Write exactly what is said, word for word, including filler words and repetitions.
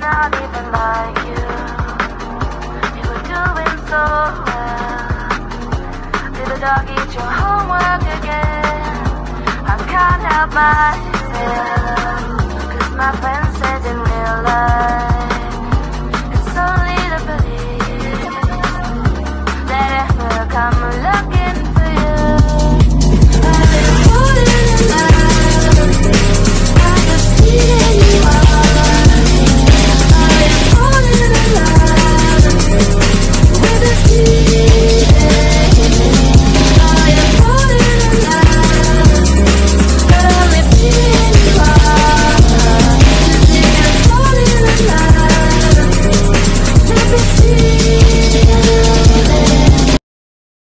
not even like you. You were doing so well. Did the dog eat your homework again? I can't help myself.